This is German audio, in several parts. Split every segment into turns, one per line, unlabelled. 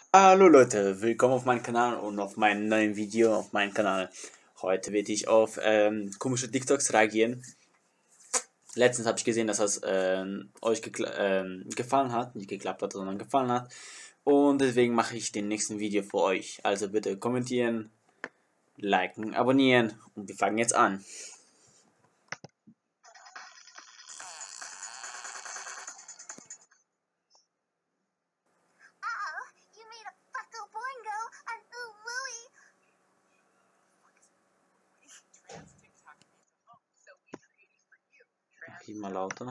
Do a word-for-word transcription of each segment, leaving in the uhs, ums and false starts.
Hallo Leute, willkommen auf meinem Kanal und auf meinem neuen Video auf meinem Kanal. Heute werde ich auf ähm, komische TikToks reagieren. Letztens habe ich gesehen, dass das ähm, euch ähm, gefallen hat, nicht geklappt hat, sondern gefallen hat. Und deswegen mache ich den nächsten Video für euch. Also bitte kommentieren, liken, abonnieren und wir fangen jetzt an. Okay, mal lauter.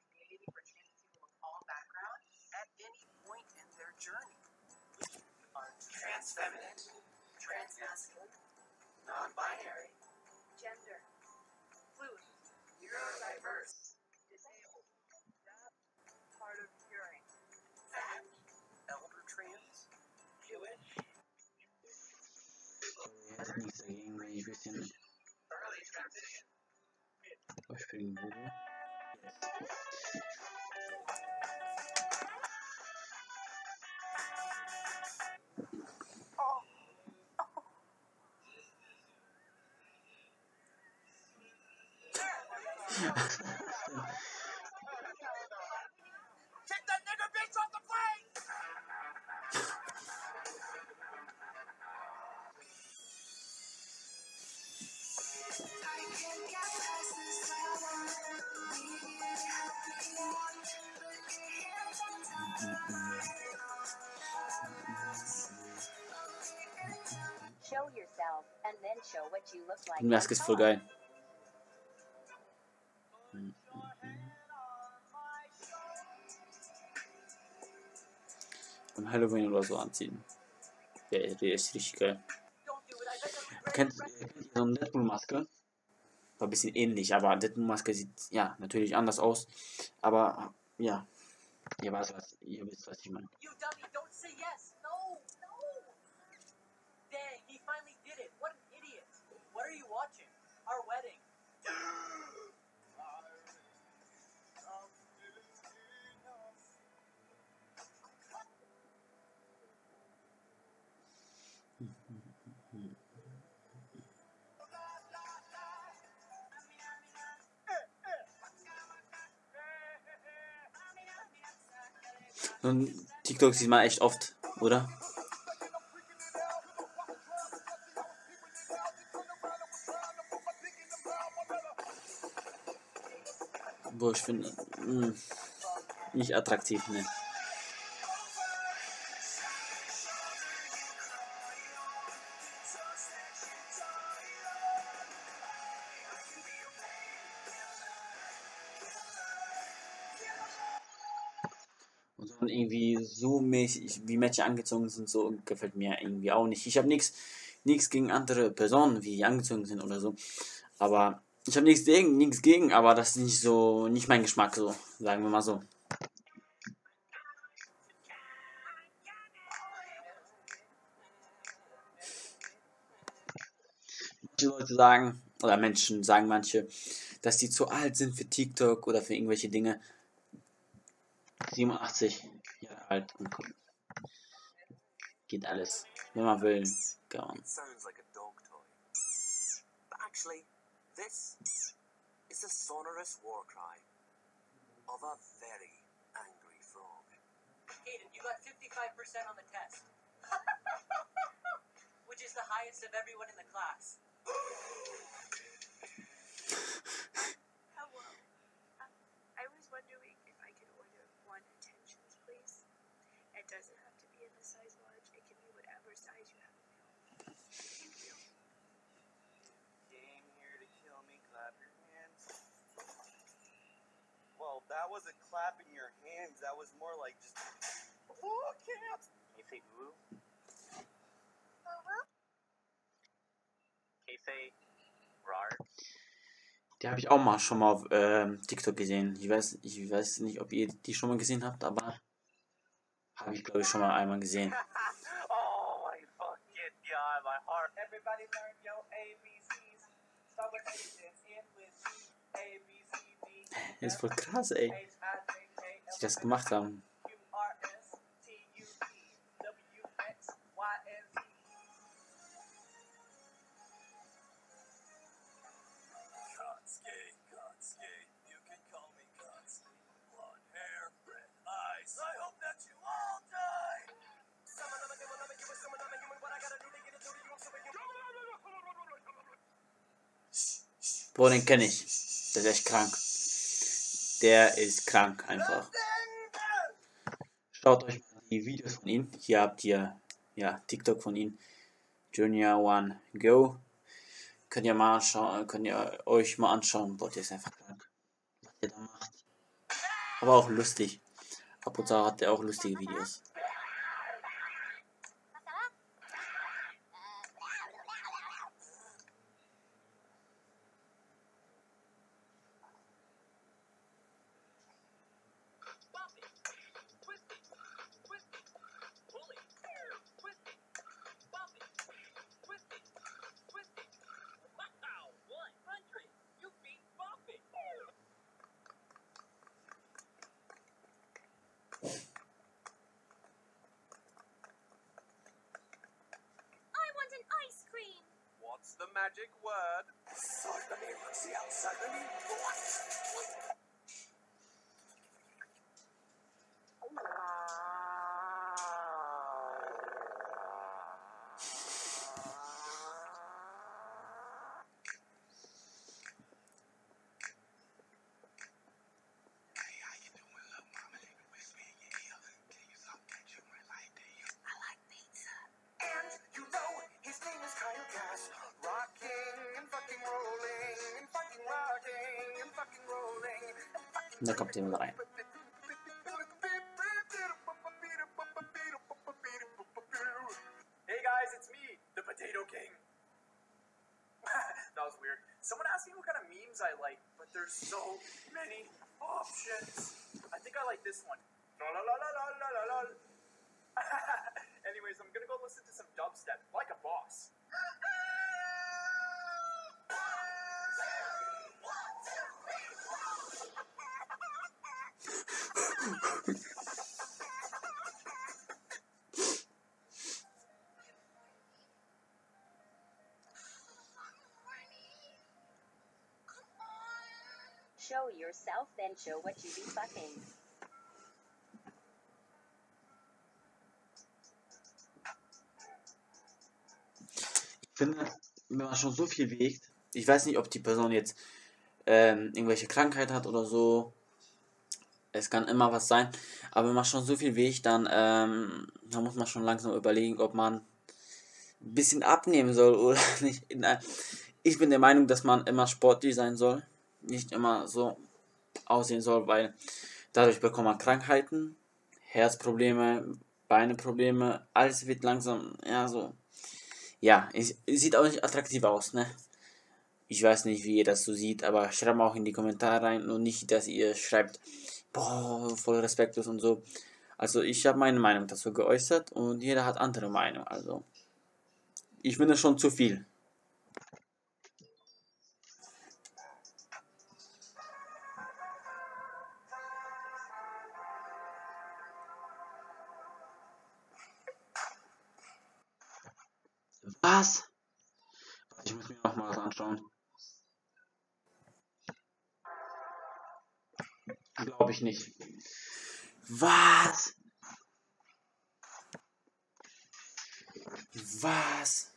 Transfeminine, transmasculine, non-binary, gender, fluid, neurodiverse, disabled, not part of hearing, fat, elder trans, Jewish, early transition.
Überspringen Video.
Kick that nigga bitch off the plane!
Show yourself and then show what you look like.
Die Maske ist voll geil. Und Halloween oder so anziehen. Der, der ist richtig geil. Kennt, kennt ihr so eine Deadpool-Maske? War ein bisschen ähnlich, aber Deadpool-Maske sieht ja natürlich anders aus. Aber ja, ihr wisst, was, ihr wisst, was ich meine.
You dummy, don't say yes! No! No! Dang, he finally did it! What an idiot! What are you watching? Our wedding.
So ein TikTok sieht man echt oft, oder? Wo ich finde, mh, nicht attraktiv, ne. Und so irgendwie so mäßig, wie Mädchen angezogen sind, so gefällt mir irgendwie auch nicht. Ich habe nichts nichts gegen andere Personen, wie die angezogen sind oder so. Aber ich habe nichts gegen, nichts gegen, aber das ist nicht so, nicht mein Geschmack, so, sagen wir mal so. Manche Leute sagen, oder Menschen sagen manche, dass die zu alt sind für TikTok oder für irgendwelche Dinge. siebenundachtzig Jahre alt und gucken. Geht alles. Wenn man will, kann man.
It sounds like a dog toy. But actually, this is the sonorous war cry of a very angry frog.
Hayden, you got fifty-five percent on the test. Which is the highest of everyone in the class.
Hello. Um, I was wondering if I could order one attentions, please. It doesn't have to be in the size large. It can be whatever size you have available. Thank you.
Came here to kill me, clap your hands. Well, that wasn't clapping your hands, that was more like just oh, camp.
Can you say ooh? Can you say rar?
Die habe ich auch mal schon mal auf ähm, TikTok gesehen. Ich weiß, ich weiß nicht, ob ihr die schon mal gesehen habt, aber habe ich glaube ich schon mal einmal gesehen.
Oh, I fucking got my heart. Everybody learn your A B Cs. Start with A, dance in with C. A, B, C, D.
Das ist voll krass, ey, dass sie das gemacht haben.
U, R, S, T, U, V, W,
Boah, den kenne ich. Der ist echt krank. Der ist krank einfach. Schaut euch mal die Videos von ihm. Hier habt ihr ja TikTok von ihm. Junior One Go. Könnt ihr mal anschauen, könnt ihr euch mal anschauen. Boah, der ist einfach krank. Was der da macht. Aber auch lustig. Ab und zu hat er auch lustige Videos.
What's the magic word?
Und da kommt jemand rein.
Hey guys, it's me, the Potato King. That was weird. Someone asked me what kind of memes I like, but there's so many options. I think I like this one. La la la la la la la. Anyways, I'm gonna go listen to some dubstep, like a boss.
Show yourself, then show what you be fucking.
Ich finde, wenn man schon so viel wiegt, ich weiß nicht, ob die Person jetzt ähm, irgendwelche Krankheit hat oder so. Es kann immer was sein. Aber wenn man schon so viel wiegt, dann, ähm, dann muss man schon langsam überlegen, ob man ein bisschen abnehmen soll oder nicht. Ich bin der Meinung, dass man immer sportlich sein soll. Nicht immer so aussehen soll, weil dadurch bekommt man Krankheiten, Herzprobleme, Beineprobleme, alles wird langsam, ja, so. Ja, es, es sieht auch nicht attraktiv aus, ne? Ich weiß nicht, wie ihr das so seht, aber schreibt mal auch in die Kommentare rein und nicht, dass ihr schreibt, boah, voll respektlos und so. Also ich habe meine Meinung dazu geäußert und jeder hat andere Meinung, also ich finde schon zu viel. Was? Ich muss mir noch mal was anschauen. Glaube ich nicht. Was? Was?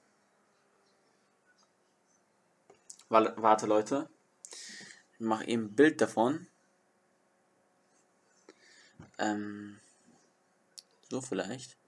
Warte, Leute. Ich mache eben ein Bild davon. Ähm, so vielleicht.